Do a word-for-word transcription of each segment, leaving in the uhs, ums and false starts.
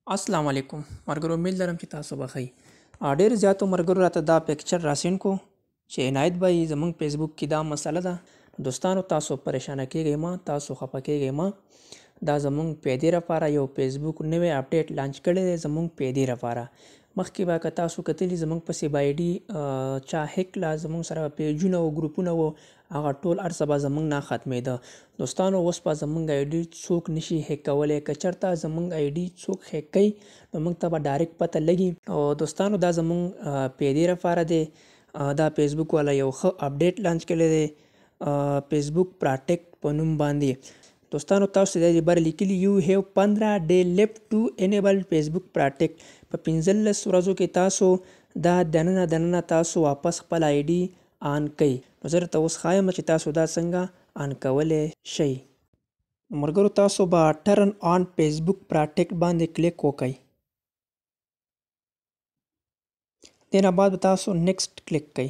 السلام علیکم مرګرو امید لرم چې تاسو به ښه ډېر زیاتو مرګرو راته دا پکچر راسین کو چې عنایت به زمونږ فیسبوک کې دا مسله ده دوستانو تاسو پریشانه کیږئ ما تاسو خفه کیږئ ما دا زمونږ پیدې لپاره یو فیسبوک نوی اپډیټ لانچ کړی دی زمونږ پیدې لپاره مخکې به که تاسو کتلي زمونږ پسې به آی ډي چا هیک لا زمونږ سره پیجونه او ګروپونه و هغه ټول هر څه به زمونږ نه ختمېده دوستانو اوس به زمونږ آی ډي څوک نشي هیک کولی که چېرته زمونږ آی ډي څوک هیک کوي نو موږ ته به ډایرکټ پته لګي او دوستانو دا زمونږ پیدې لپاره دی دا فیسبوک والا یو ښه اپډیټ لانچ کړی دی فیسبوک پراټیکټ په نوم باندې دوستانو تاسو د دې بر لیکلي یو هیو پندرہ ډے لیفټ ټو انیبل فیسبوک پراټیکټ په پنځلس ورځو کې تاسو دا دننه دننه تاسو واپس خپل آی ډي آن کړئ نو زه درته اوس ښایم چې تاسو دا څنګه آن کولی شئ ملګرو تاسو به ټرن آن فیسبوک پراټیکټ باندې کلیک وکړئ دې نه بعد به تاسو نیکسټ کلیک کړئ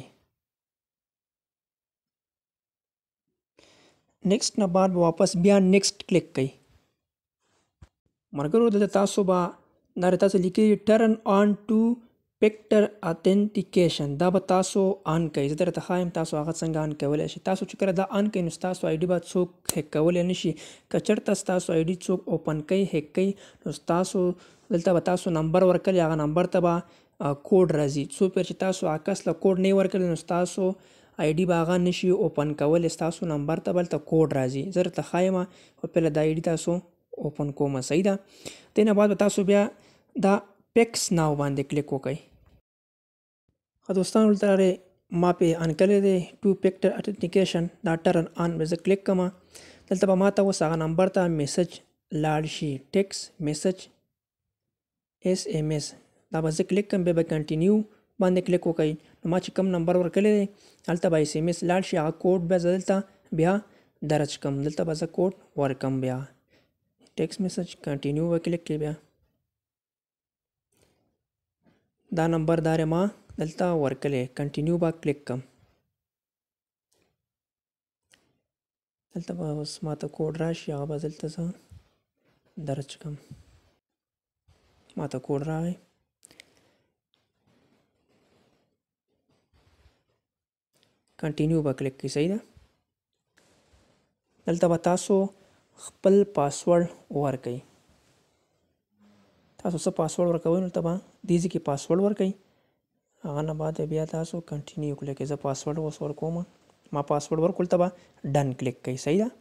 نیکسټ نه بعد به واپس بیا نیکسټ کلیک کړئ ملګرو دلته تاسو به دا تاسو لیکلي ټرن آن ټو فیکټر authentication دا به تاسو آن کړئ زه درته ښایم تاسو هغه څنګه آن کولی شئ تاسو چې کله دا آن کړئ نو ستاسو آی ډي به څوک هیک کولی نشي که چېرته ستاسو آی ډي څوک اوپن کوي هیک کوي نو ستاسو دلته به تاسو نمبر ورکړئ هغه نمبر ته به کوډ راځي څو پیر چې تاسو هغه کس له کوډ نه ورکړئ نو ستاسو آی ډي به هغه نشي اوپن کولی ستاسو نمبر ته به هلته کوډ راځي زه درته ښایم او پهله دا آی ډي تاسو اوپن کومه صحیح ده دې نه بعد به تاسو بیا دا پیکس ناو باندې کلیک وکړئ ښه دوستانو دلته لرې ما پې آن کړی دی ټو فیکټر authentication دا ټرن آن به زه کلیک کړم دلته به ما ته اوس هغه نمبر ته میسج لاړ شي ټیکس میسج ایس ایم ایس دا به زه کلیک کړم بیا به کنټینیو باندې کلیک وکړئ نو ما چې کوم نمبر ورکړی دی هلته به ایس ایم ایس لاړ شي هغه کوډ بیا زه دلته بیا درج کړم دلته به زه کوډ ورکړم بیا ټیکس میسج کنټینیو به کلیک کړئ بیا دا نمبر دا ما دلته ورکلی کنټینیو به کلیک کړم دلته به اوس ماته کوډ راشي هغه به دلته زه درج کړم ماته کوډ راغی کنټینیو به کلیک کړئ صحیح ده دلته به تاسو خپل پاسورډ ورکړئ تاسو څه پاسورډ ورکوئ نو ته به دې ځای کې پاسورډ ورکړئ هغه نه بعد بیا تاسو کنټینیو کلیک کړئ زه پاسورډ اوس ورکوم ما پاسورډ ورکړل ته به ډن کلیک کړئ صحیح ده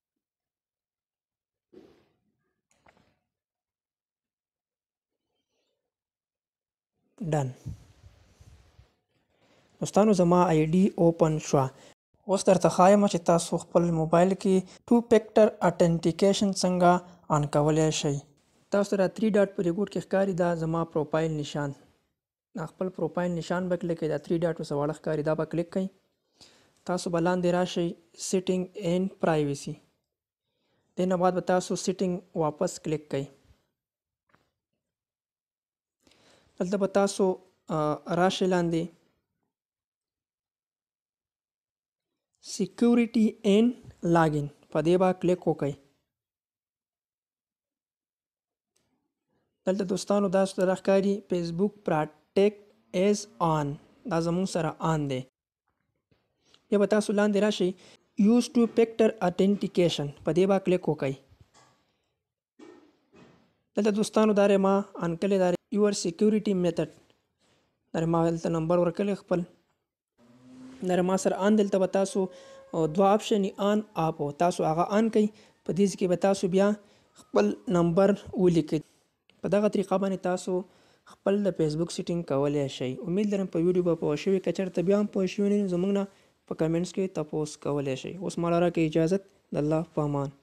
ډن دوستانو زما آی ډي اوپن شوه اوس درته ښایم چې تاسو خپل موبایل کې ټو فیکټر authentication څنګه آن کولی شئ تاسو را تھری ډاټ په ریپورټ کې ښکاري دا زما پروفایل نشان دا خپل پروفایل نشان به کلیک کړئ دا تھری ډاټ ورسه واړه ښکاري دا به کلیک کړئ تاسو به لاندې راشئ سیټینګ اینډ پرایویسي دې نه بعد به تاسو سیټینګ واپس کلیک کړئ دلته به تاسو راشئ لاندې سیکیورټي اینډ لاګین په دې به کلیک وکړئ دلته دوستانو دا سره ښکاري فیسبوک پراټیکټ ایز آن دا زموږ سره آن دی بیا به تاسو لاندې راشئ یوز ټو فیکټر authentication په دې به کلیک وکړئ دلته دوستانو دا ما آن کړی دا یور سیکیورټي میتھډ دا ما دلته نمبر ورکړی خپل دا ما سره آن دلته به تاسو دوه آپشن آن آپ تاسو هغه آن کړئ په دې کې به تاسو بیا خپل نمبر ولیکئ په دغه طریقه باندې تاسو خپل د فیسبوک سیټینګ کولی شئ امید لرم په ویډیو به پوه شوي که چېرته بیا هم پوه شوي نه زموږ نه په کمنټس کې تپوس کولی شئ اوس ما لره کې اجازت د الله په امان